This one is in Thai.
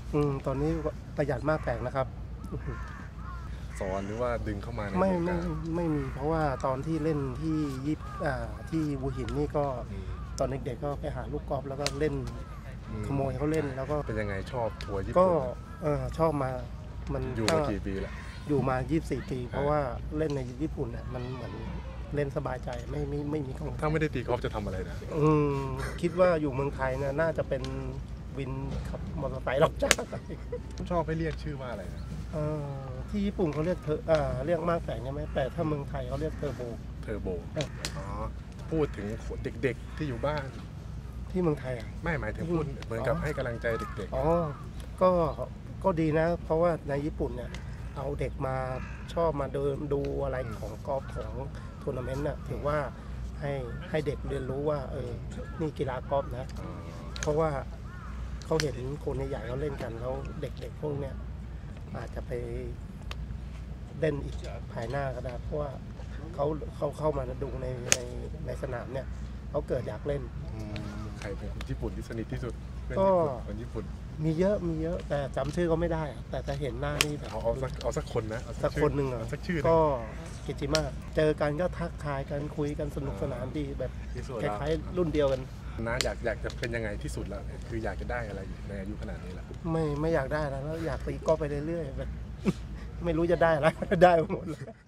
ตอนนี้ประหยัดมากแปลกนะครับสอนหรือว่าดึงเข้ามาในไม่วงไม่การไม่มีเพราะว่าตอนที่เล่นที่ที่วัวหินนี่ก็ตอนเด็กๆก็ไปหาลูกกอล์ฟแล้วก็เล่นขโมยเขาเล่นแล้วก็เป็นยังไงชอบทัวร์ญี่ก็ปุ่นชอบมามันอยู่มากี่ปีละอยู่มา24 ปีเพราะว่าเล่นในญี่ปุ่นเนี่ยมันเหมือนเล่นสบายใจไม่มีกังวลถ้าไม่ได้ตีกอล์ฟจะทำอะไรนะคิดว่าอยู่เมืองไทยเนี่ยน่าจะเป็นวินขับมอเตอร์ไซค์รับจ้างชอบให้เรียกชื่อว่าอะไรนะที่ญี่ปุ่นเขาเรียกเรียกมากแฝงใช่ไหมแต่ถ้าเมืองไทยเขาเรียกเทอร์โบอ๋อพูดถึงเด็กๆที่อยู่บ้านที่เมืองไทยไม่หมายถึงพูดเหมือนกับให้กำลังใจเด็กๆก็ดีนะเพราะว่าในญี่ปุ่นเนี่ยเอาเด็กมาชอบมาเดินดูอะไรของกอล์ฟของทัวร์นาเมนต์น่ะถือว่าให้เด็กเรียนรู้ว่านี่กีฬากอล์ฟนะเพราะว่าเขาเห็นคนใหญ่ๆเขาเล่นกันแล้วเด็กๆพวกเนี้ยอาจจะไปเล่นอีกภายหน้าก็ได้เพราะว่าเขาเข้ามาดูในสนามเนี่ยเขาเกิดอยากเล่นใครเป็นคนญี่ปุ่นที่สนิทที่สุดก็คนญี่ปุ่นมีเยอะแต่จำชื่อเขาไม่ได้แต่จะเห็นหน้านี่แบบเอาสักคนนะสักคนหนึ่งสักชื่อก็กิจิมาเจอกันก็ทักทายกันคุยกันสนุกสนานดีแบบคล้ายๆรุ่นเดียวกันนะอยากจะเป็นยังไงที่สุดแล้วคืออยากจะได้อะไรในอายุขนาดนี้แล้วไม่อยากได้แล้วอยากตีก็ไปเรื่อยๆแบบไม่รู้จะได้อะไรได้หมดเลย